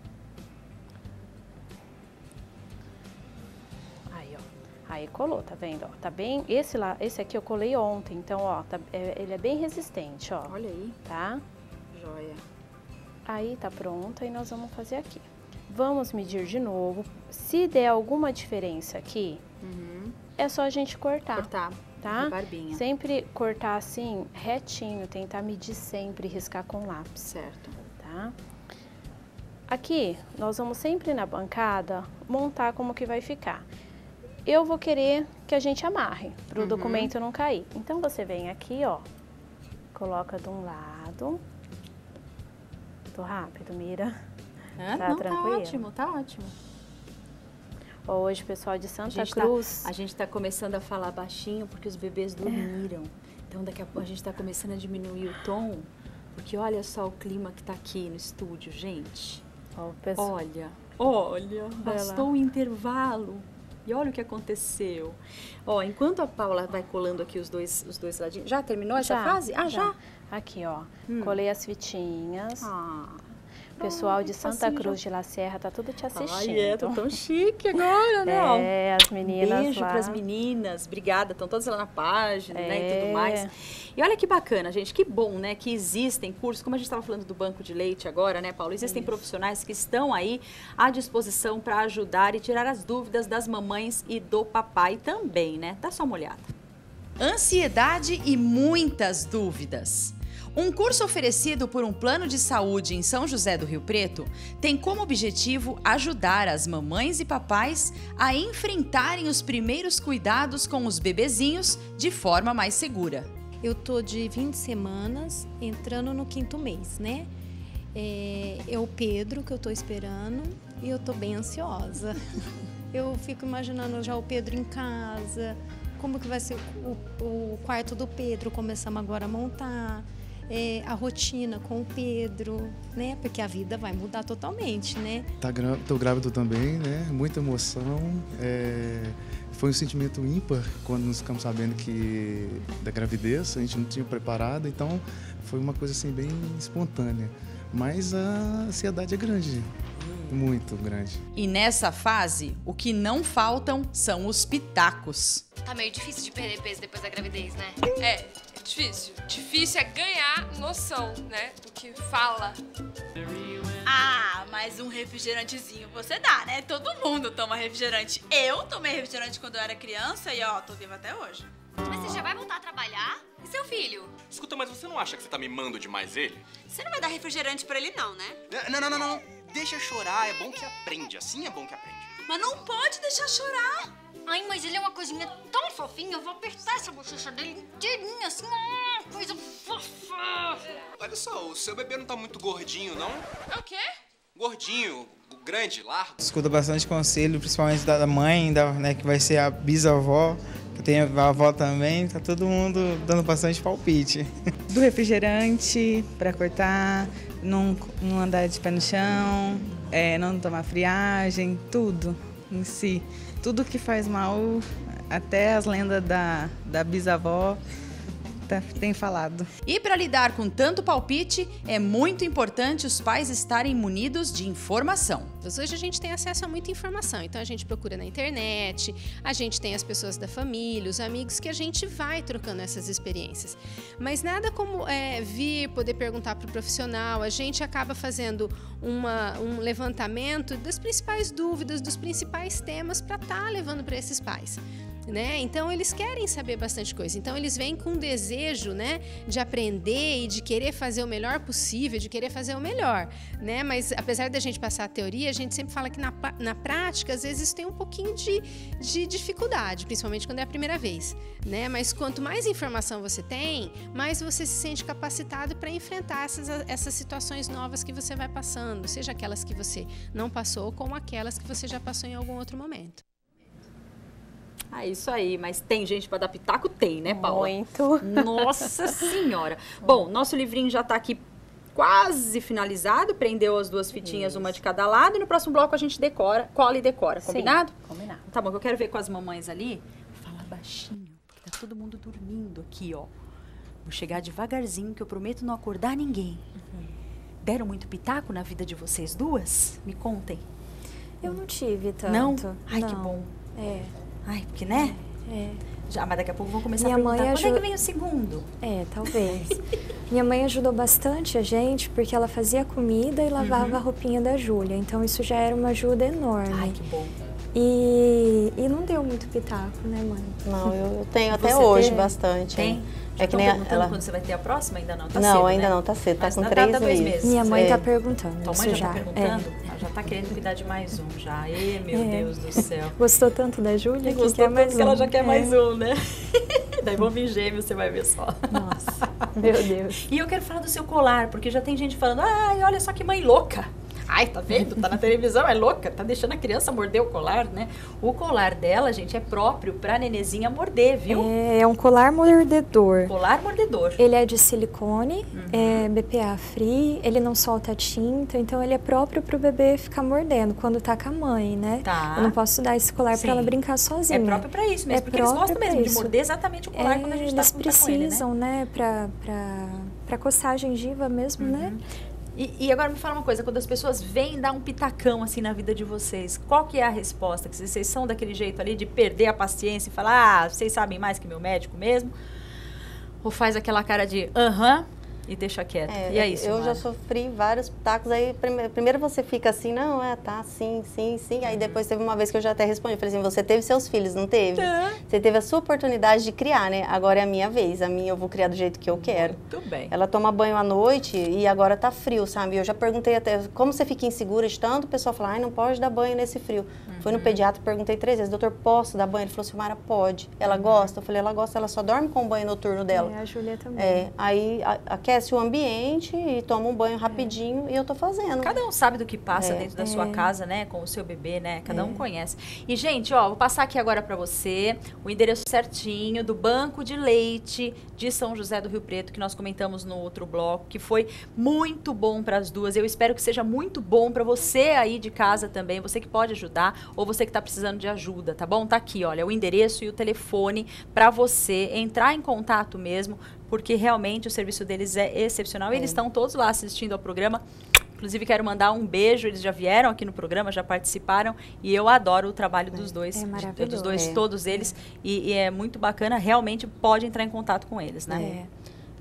F: Aí, ó. Aí colou, tá vendo? Ó, tá bem... Esse, lá, esse aqui eu colei ontem, então, ó, tá, é, ele é bem resistente, ó.
A: Olha aí.
F: Tá?
A: Joia.
F: Aí tá pronta e nós vamos fazer aqui. Vamos medir de novo. Se der alguma diferença aqui,
A: uhum.
F: é só a gente cortar.
A: Cortar.
F: Tá?
A: Barbinha.
F: Sempre cortar assim, retinho, tentar medir sempre, riscar com lápis.
A: Certo.
F: Tá? Aqui, nós vamos sempre na bancada montar como que vai ficar. Eu vou querer que a gente amarre, para o
A: uhum.
F: documento não cair. Então, você vem aqui, ó, coloca de um lado. Tô rápido, Mira.
A: É?
F: Tá
A: Não,
F: tranquilo?
A: tá ótimo, tá ótimo.
F: Hoje, pessoal de Santa
A: A
F: Cruz.
A: Tá, a gente tá começando a falar baixinho porque os bebês dormiram. Então, daqui a pouco a gente tá começando a diminuir o tom. Porque olha só o clima que tá aqui no estúdio, gente.
F: Ó, o pessoal...
A: Olha, olha, bastou um intervalo. E olha o que aconteceu. Ó, enquanto a Paula vai colando aqui os dois, os dois ladinhos... Já terminou essa
F: Já,
A: fase? Ah, já?
F: já? Aqui, ó.
A: Hum.
F: Colei as fitinhas.
A: Ah.
F: O pessoal
A: ah,
F: de Santa
A: assim,
F: Cruz
A: já...
F: de La Serra tá tudo te assistindo.
A: Ai, é, tô tão chique agora, né?
F: É, as meninas
A: Beijo
F: lá.
A: pras meninas, obrigada, estão todas lá na página,
F: é.
A: né, e tudo mais. E olha que bacana, gente, que bom, né, que existem cursos, como a gente estava falando do banco de leite agora, né, Paulo? Existem
F: Isso.
A: profissionais que estão aí à disposição para ajudar e tirar as dúvidas das mamães e do papai também, né? Dá só uma olhada.
G: Ansiedade e muitas dúvidas. Um curso oferecido por um plano de saúde em São José do Rio Preto tem como objetivo ajudar as mamães e papais a enfrentarem os primeiros cuidados com os bebezinhos de forma mais segura.
M: Eu tô de vinte semanas, entrando no quinto mês, né? É, é o Pedro que eu tô esperando e eu tô bem ansiosa. Eu fico imaginando já o Pedro em casa, como que vai ser o, o quarto do Pedro, começamos agora a montar. É, a rotina com o Pedro, né? Porque a vida vai mudar totalmente, né?
N: Tá grá- tô grávido também, né? Muita emoção. É... Foi um sentimento ímpar quando nos ficamos sabendo que da gravidez, a gente não tinha preparado, então foi uma coisa assim bem espontânea. Mas a ansiedade é grande, muito grande.
G: E nessa fase, o que não faltam são os pitacos.
O: Tá meio difícil de perder peso depois da gravidez, né? É, é difícil. Difícil é ganhar noção, né? Do que fala.
P: Ah, mas um refrigerantezinho você dá, né? Todo mundo toma refrigerante. Eu tomei refrigerante quando eu era criança e, ó, tô viva até hoje.
O: Mas você já vai voltar a trabalhar? E seu filho?
Q: Escuta, mas você não acha que você tá mimando demais ele?
P: Você não vai dar refrigerante pra ele não, né?
Q: Não, não, não, não, não. Deixa chorar, é bom que aprende. Assim é bom que aprende.
P: Mas não pode deixar chorar.
R: Ai, mas ele é uma coisinha tão fofinha, eu vou apertar essa bochecha dele inteirinha, assim, ah, coisa fofa.
Q: Olha só, o seu bebê não tá muito gordinho, não?
O: É o quê?
Q: Gordinho, grande, largo.
S: Escuta bastante conselho, principalmente da mãe, da, né, que vai ser a bisavó, que tem a avó também, tá todo mundo dando bastante palpite.
T: Do refrigerante para cortar, não, não andar de pé no chão, é, não tomar friagem, tudo em si. Tudo que faz mal, até as lendas da, da bisavó, tá, tem falado.
G: E para lidar com tanto palpite, é muito importante os pais estarem munidos de informação.
U: Hoje a gente tem acesso a muita informação, então a gente procura na internet, a gente tem as pessoas da família, os amigos, que a gente vai trocando essas experiências. Mas nada como é, vir, poder perguntar para o profissional, a gente acaba fazendo uma, um levantamento das principais dúvidas, dos principais temas para estar levando para esses pais. Né? Então eles querem saber bastante coisa, então eles vêm com um desejo, né, de aprender e de querer fazer o melhor possível, de querer fazer o melhor, né? Mas apesar da gente passar a teoria, a gente sempre fala que na, na prática às vezes tem um pouquinho de, de dificuldade, principalmente quando é a primeira vez, né? Mas quanto mais informação você tem, mais você se sente capacitado para enfrentar essas, essas situações novas que você vai passando, seja aquelas que você não passou, como aquelas que você já passou em algum outro momento.
A: Ah, isso aí, mas tem gente para dar pitaco? Tem, né, Paula?
E: Muito.
A: Nossa Senhora. Bom, nosso livrinho já está aqui quase finalizado, prendeu as duas fitinhas, isso, uma de cada lado, e no próximo bloco a gente decora, cola e decora, combinado?
E: Sim, combinado.
A: Tá bom, que eu quero ver com as mamães ali, fala baixinho, porque tá todo mundo dormindo aqui, ó. Vou chegar devagarzinho, que eu prometo não acordar ninguém. Uhum. Deram muito pitaco na vida de vocês duas? Me contem.
C: Eu não tive tanto.
A: Não? Ai,
C: não.
A: que bom.
C: É.
A: Ai, porque, né?
C: É. é.
A: Já, mas daqui a pouco vão começar
C: Minha
A: a perguntar,
C: mãe
A: quando
C: aju...
A: é que vem o segundo?
C: É, talvez. Minha mãe ajudou bastante a gente, porque ela fazia comida e lavava uhum. a roupinha da Júlia. Então, isso já era uma ajuda enorme.
A: Ai, que bom.
C: E, e não deu muito pitaco, né, mãe?
E: Não, eu tenho até
A: Você
E: hoje
A: tem?
E: bastante.
A: Tem?
E: É que nem
A: ela...
E: ela...
A: quando você vai ter a próxima? Ainda não? Tá
E: não,
A: cedo,
E: ainda
A: né?
E: não, tá cedo. Tá
A: Mas
E: com
A: tá,
E: três
A: tá dois
E: meses.
A: meses.
C: Minha mãe
A: é.
C: tá perguntando.
A: Tua mãe já, já tá perguntando?
C: É.
A: Ela já tá querendo cuidar de mais um já. Ê, meu
C: é.
A: Deus do céu.
C: Gostou tanto da Júlia que
A: Gostou
C: quer mais
A: tanto
C: um.
A: que ela já quer
C: é.
A: mais um, né? Daí vão vir gêmeos, você vai ver só.
C: Nossa, meu Deus.
A: E eu quero falar do seu colar, porque já tem gente falando, ai, olha só que mãe louca. Ai, tá vendo? Tá na televisão, é louca, tá deixando a criança morder o colar, né? O colar dela, gente, é próprio pra nenezinha morder, viu?
C: É, é um colar mordedor.
A: Colar mordedor.
C: Ele é de silicone,
A: uhum.
C: é B P A free, ele não solta tinta, então ele é próprio pro bebê ficar mordendo quando tá com a mãe, né?
A: Tá.
C: Eu não posso dar esse colar
A: Sim.
C: pra ela brincar sozinha.
A: É próprio pra isso mesmo,
C: é
A: porque eles gostam mesmo
C: isso.
A: de morder exatamente o colar
C: é,
A: quando a gente
C: eles
A: tá com ele, né?
C: precisam, né? Pra, pra, pra coçar a gengiva mesmo,
A: uhum.
C: né?
A: E, e agora me fala uma coisa, quando as pessoas vêm dar um pitacão assim na vida de vocês, qual que é a resposta? Que vocês são daquele jeito ali de perder a paciência e falar, ah, vocês sabem mais que meu médico mesmo? Ou faz aquela cara de, aham, e deixa quieto?
E: É,
A: e é isso,
E: eu
A: Mara?
E: já sofri vários pitacos, aí prime- primeiro você fica assim, não, é, tá, sim, sim, sim, aí depois teve uma vez que eu já até respondi, falei assim, você teve seus filhos, não teve?
A: Tá.
E: Você teve a sua oportunidade de criar, né? Agora é a minha vez, a minha eu vou criar do jeito que eu quero.
A: Muito bem.
E: Ela toma banho à noite e agora tá frio, sabe? Eu já perguntei até, como você fica insegura de tanto, o pessoal fala, ai, não pode dar banho nesse frio. Uhum. Fui no pediatra, perguntei três vezes, doutor, posso dar banho? Ele falou assim, Mara, pode. Ela uhum. gosta? Eu falei, ela gosta, ela só dorme com o banho noturno dela.
C: É, a Júlia também.
E: É, aí a, aquece o ambiente e toma um banho rapidinho é. e eu tô fazendo.
A: Cada um sabe do que passa
E: é.
A: dentro da
E: é.
A: sua casa, né? Com o seu bebê, né? Cada
E: é.
A: um conhece. E, gente, ó, vou passar aqui agora pra você o endereço certinho do Banco de Leite de São José do Rio Preto, que nós comentamos no outro bloco, que foi muito bom para as duas. Eu espero que seja muito bom para você aí de casa também, você que pode ajudar ou você que tá precisando de ajuda, tá bom? Tá aqui, olha, o endereço e o telefone para você entrar em contato mesmo, porque realmente o serviço deles é excepcional. E
E: é.
A: eles estão todos lá assistindo ao programa. Inclusive, quero mandar um beijo. Eles já vieram aqui no programa, já participaram. E eu adoro o trabalho dos dois.
C: É maravilhoso.
A: De, dos dois,
C: é.
A: todos eles. E, e é muito bacana. Realmente pode entrar em contato com eles, né?
C: É.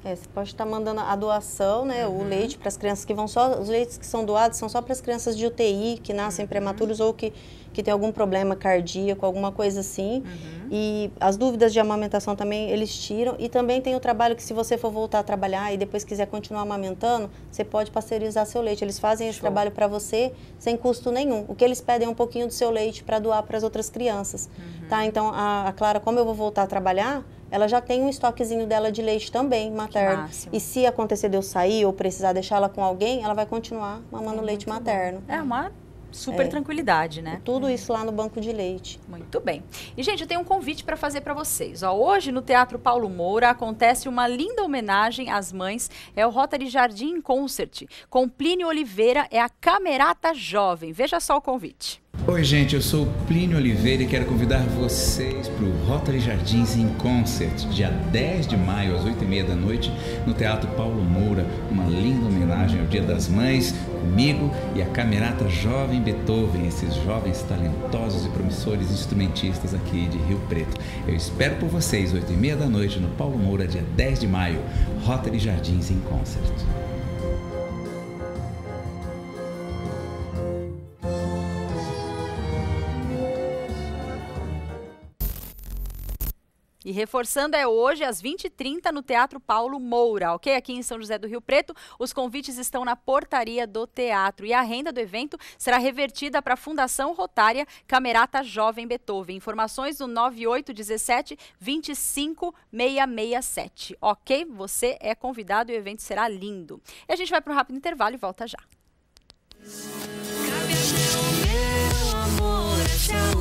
E: É, você pode estar mandando a doação, né, uhum. o leite para as crianças que vão só, os leites que são doados são só para as crianças de U T I, que nascem uhum. prematuros ou que, que tem algum problema cardíaco, alguma coisa assim. Uhum. E as dúvidas de amamentação também eles tiram. E também tem o trabalho que se você for voltar a trabalhar e depois quiser continuar amamentando, você pode pasteurizar seu leite. Eles fazem esse Show. trabalho para você sem custo nenhum. O que eles pedem é um pouquinho do seu leite para doar para as outras crianças. Uhum. Tá? Então, a, a Clara, como eu vou voltar a trabalhar, ela já tem um estoquezinho dela de leite também, materno. E se acontecer de eu sair ou precisar deixar ela com alguém, ela vai continuar mamando é leite materno.
A: Bom. É uma super é. tranquilidade, né?
E: Tudo isso lá no banco de leite.
A: Muito bem. E, gente, eu tenho um convite para fazer para vocês. Ó, hoje, no Teatro Paulo Moura, acontece uma linda homenagem às mães. É o Rotary Jardim Concert. Com Plínio Oliveira, é a Camerata Jovem. Veja só o convite.
B: Oi, gente, eu sou o Plínio Oliveira e quero convidar vocês para o Rotary Jardins em Concert, dia dez de maio, às oito e meia da noite, no Teatro Paulo Moura. Uma linda homenagem ao Dia das Mães, comigo e a Camerata Jovem Beethoven, esses jovens talentosos e promissores instrumentistas aqui de Rio Preto. Eu espero por vocês, oito e meia da noite, no Paulo Moura, dia dez de maio, Rotary Jardins em Concert.
A: E reforçando, é hoje às vinte e trinta no Teatro Paulo Moura, ok? Aqui em São José do Rio Preto, os convites estão na portaria do teatro. E a renda do evento será revertida para a Fundação Rotária Camerata Jovem Beethoven. Informações no nove oito um sete, dois cinco seis seis sete, ok? Você é convidado e o evento será lindo. E a gente vai para um rápido intervalo e volta já. Meu amor, essa é a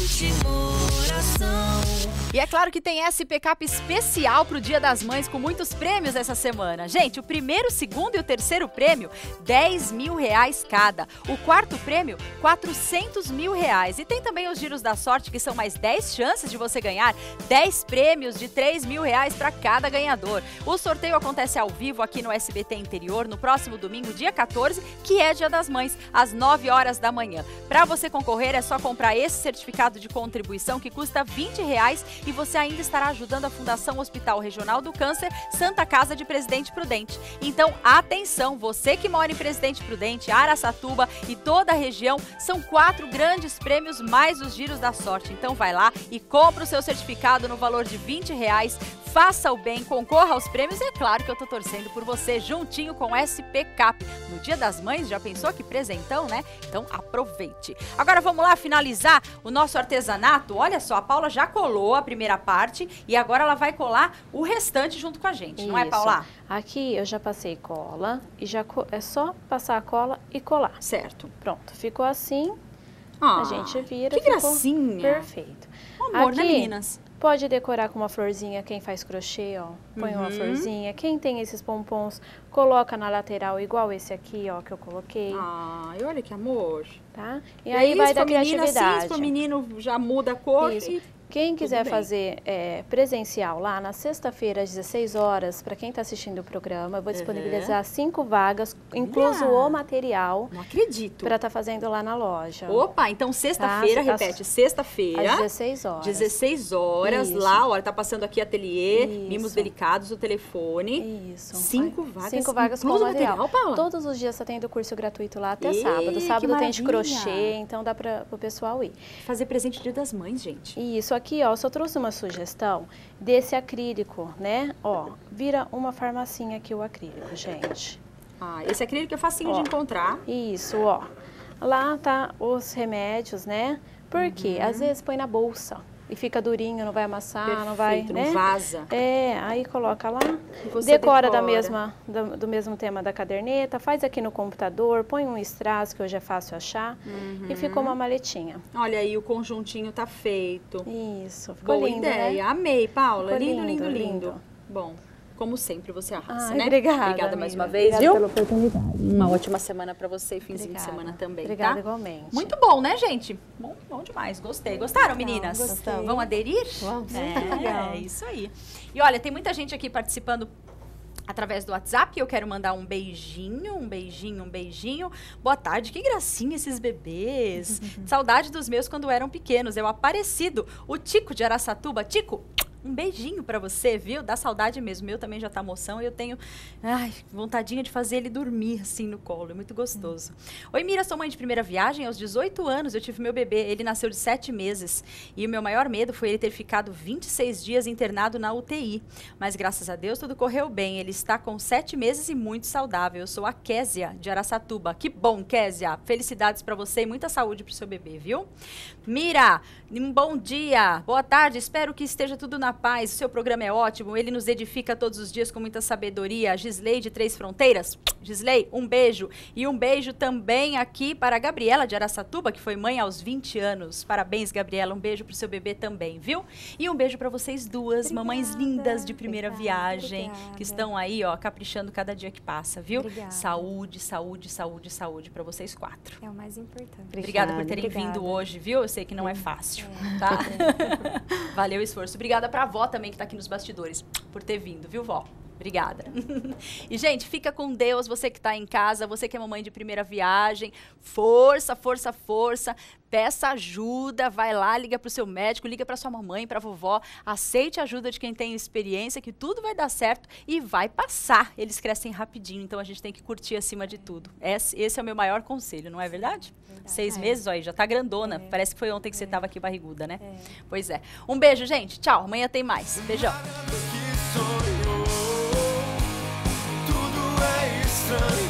A: última oração. E é claro que tem S P Cap especial para o Dia das Mães com muitos prêmios essa semana. Gente, o primeiro, o segundo e o terceiro prêmio, dez mil reais cada. O quarto prêmio, quatrocentos mil reais. E tem também os giros da sorte, que são mais dez chances de você ganhar dez prêmios de três mil reais para cada ganhador. O sorteio acontece ao vivo aqui no S B T Interior no próximo domingo, dia quatorze, que é Dia das Mães, às nove horas da manhã. Para você concorrer, é só comprar esse certificado de contribuição que custa vinte reais e você ainda estará ajudando a Fundação Hospital Regional do Câncer Santa Casa de Presidente Prudente. Então, atenção, você que mora em Presidente Prudente, Araçatuba e toda a região, são quatro grandes prêmios mais os giros da sorte. Então vai lá e compra o seu certificado no valor de vinte reais, faça o bem, concorra aos prêmios e é claro que eu tô torcendo por você juntinho com S P Cap. No Dia das Mães, já pensou que presentão, né? Então aproveite. Agora vamos lá finalizar o nosso artesanato. Olha só, a Paula já colou a primeira parte e agora ela vai colar o restante junto com a gente,
F: Isso.
A: não é, Paula?
F: Aqui eu já passei cola e já é só passar a cola e colar.
A: Certo.
F: Pronto, ficou assim,
A: ah,
F: a gente vira,
A: que
F: ficou
A: gracinha.
F: Perfeito.
A: Amor,
F: aqui,
A: né, meninas?
F: Pode decorar com uma florzinha, quem faz crochê, ó, põe uhum. uma florzinha. Quem tem esses pompons, coloca na lateral, igual esse aqui, ó, que eu coloquei.
A: Ai, olha que amor.
F: Tá? E, e aí, aí vai da criatividade.
A: Assim, se for menino, já muda a cor.
F: Isso.
A: E...
F: Quem quiser fazer é, presencial lá na sexta-feira às dezesseis horas, para quem está assistindo o programa, eu vou disponibilizar uhum. cinco vagas, incluso Olha. o material.
A: Não acredito.
F: Para estar tá fazendo lá na loja.
A: Opa, então sexta-feira, tá? repete, sexta-feira.
F: Às dezesseis horas.
A: dezesseis horas, Isso. lá, olha, tá passando aqui ateliê, Isso. mimos delicados, o telefone.
F: Isso.
A: Cinco vagas.
F: Cinco vagas com material.
A: material Paula?
F: Todos os dias está tendo curso gratuito lá até
A: Ei,
F: sábado. Sábado tem de
A: maravilha.
F: crochê, então dá para o pessoal ir.
A: Fazer presente Dia das Mães, gente.
F: Isso. Aqui, ó, só trouxe uma sugestão desse acrílico, né? Ó, vira uma farmacinha aqui o acrílico, gente.
A: Ah, esse acrílico é facinho ó, de encontrar.
F: Isso, ó. Lá tá os remédios, né? Porque uhum. às vezes põe na bolsa e fica durinho, não vai amassar,
A: Perfeito,
F: não vai,
A: não
F: né?
A: vaza.
F: É, aí coloca lá, decora,
A: decora
F: da mesma, do, do mesmo tema da caderneta, faz aqui no computador, põe um strass, que hoje é fácil achar, uhum. e ficou uma maletinha.
A: Olha aí, o conjuntinho tá feito.
F: Isso, ficou
A: Boa
F: lindo,
A: ideia,
F: né?
A: amei, Paula,
F: Ficou
A: lindo, lindo, lindo,
F: lindo,
A: lindo. Bom, como sempre, você arrasa,
F: Ai,
A: né?
F: Obrigada,
A: Obrigada mais
F: amiga.
A: uma vez,
F: obrigada
A: viu?
F: pela oportunidade.
A: Uma ótima semana pra você e finzinho
F: Obrigada.
A: de semana também,
F: Obrigada
A: tá?
F: igualmente.
A: Muito bom, né, gente? Bom, bom demais, gostei. Gostaram, meninas?
F: Gostei.
A: Vão aderir?
F: Vamos.
A: É, é isso aí. E olha, tem muita gente aqui participando através do WhatsApp. Eu quero mandar um beijinho, um beijinho, um beijinho. Boa tarde, que gracinha esses bebês. Saudade dos meus quando eram pequenos. É o Aparecido, o Tico de Araçatuba. Tico, Um beijinho pra você, viu? Dá saudade mesmo. Meu também já tá moção e eu tenho, ai, vontadinha de fazer ele dormir assim no colo. É muito gostoso. Hum. Oi, Mira, sou mãe de primeira viagem. Aos dezoito anos eu tive meu bebê. Ele nasceu de sete meses. E o meu maior medo foi ele ter ficado vinte e seis dias internado na U T I. Mas graças a Deus tudo correu bem. Ele está com sete meses e muito saudável. Eu sou a Késia, de Araçatuba. Que bom, Késia. Felicidades pra você e muita saúde pro seu bebê, viu? Mira, um bom dia. Boa tarde. Espero que esteja tudo na paz, o seu programa é ótimo, ele nos edifica todos os dias com muita sabedoria. Gisley de Três Fronteiras, Gisley, um beijo. E um beijo também aqui para a Gabriela de Araçatuba, que foi mãe aos vinte anos. Parabéns, Gabriela, um beijo pro seu bebê também, viu? E um beijo para vocês duas, obrigada, mamães lindas de primeira obrigada, viagem, obrigada. Que estão aí, ó, caprichando cada dia que passa, viu? Obrigada. Saúde, saúde, saúde, saúde para vocês quatro.
C: É o mais importante.
A: Obrigada, obrigada por terem obrigada. vindo hoje, viu? Eu sei que não é, é fácil, é. tá? É. Valeu o esforço. Obrigada pra avó também que tá aqui nos bastidores, por ter vindo, viu, vó? Obrigada. E, gente, fica com Deus, você que tá em casa, você que é mamãe de primeira viagem. Força, força, força. Peça ajuda, vai lá, liga pro seu médico, liga pra sua mamãe, pra vovó. Aceite a ajuda de quem tem experiência, que tudo vai dar certo e vai passar. Eles crescem rapidinho, então a gente tem que curtir acima de tudo. Esse, esse é o meu maior conselho, não é verdade? verdade. Seis é. meses, ó, aí já tá grandona. É. Parece que foi ontem que é. você tava aqui barriguda, né? É. Pois é. Um beijo, gente. Tchau. Amanhã tem mais. Beijão.
L: Estranho.